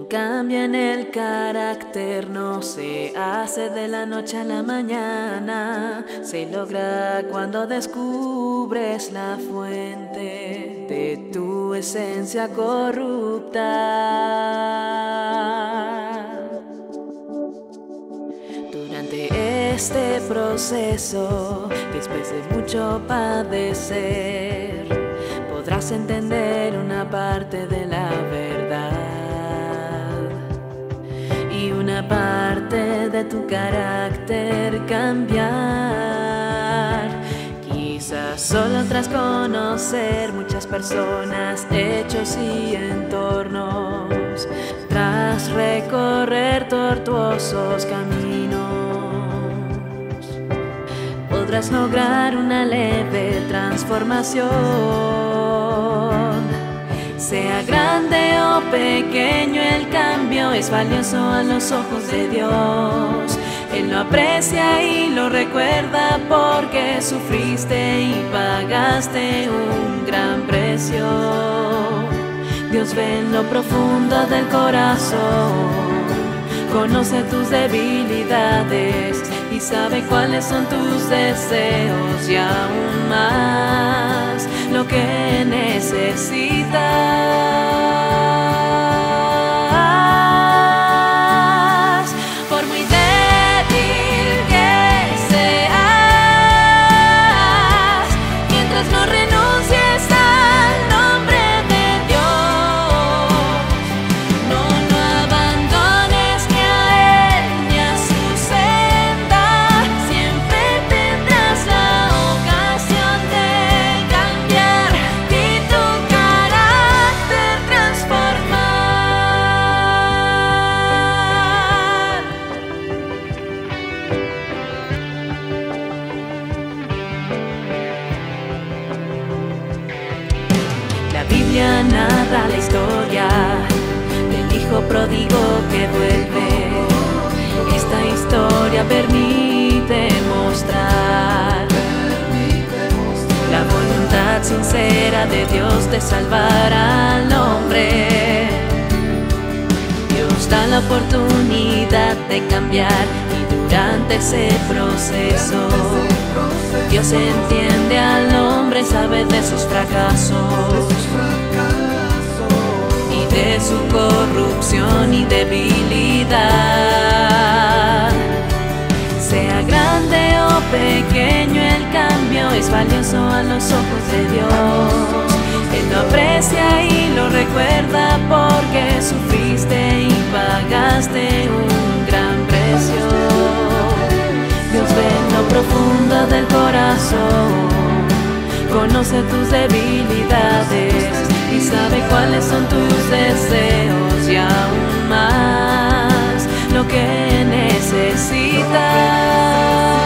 cambio en el carácter no se hace de la noche a la mañana, se logra cuando descubres la fuente de tu esencia corrupta. Durante este proceso, después de mucho padecer, podrás entender una parte de la verdad y una parte de tu carácter cambiar. Quizás solo tras conocer muchas personas, hechos y entornos, tras recorrer tortuosos caminos, podrás lograr una leve transformación. Sea grande o pequeño, el cambio es valioso a los ojos de Dios. Él lo aprecia y lo recuerda porque sufriste y pagaste un gran precio. Dios ve en lo profundo del corazón, conoce tus debilidades y sabe cuáles son tus deseos y aún más lo que necesitas. Por muy débil que seas, mientras no renuncies al nombre de Dios, no abandones ni a Él ni a su senda. Siempre tendrás la ocasión de cambiar y tu carácter transformar. La Biblia narra la historia del hijo pródigo que vuelve. Esta historia permite mostrar la voluntad sincera de Dios de salvar al hombre. Dios da la oportunidad de cambiar y durante ese proceso Dios entiende al hombre, sabe de sus fracasos y de su corrupción y debilidad. Sea grande o pequeño, el cambio es valioso a los ojos de Dios. Él lo aprecia y lo recuerda porque sufriste y pagaste un gran precio. Dios ve en lo profundo del corazón, conoce tus debilidades y sabe cuáles son tus deseos y aún más lo que necesitas.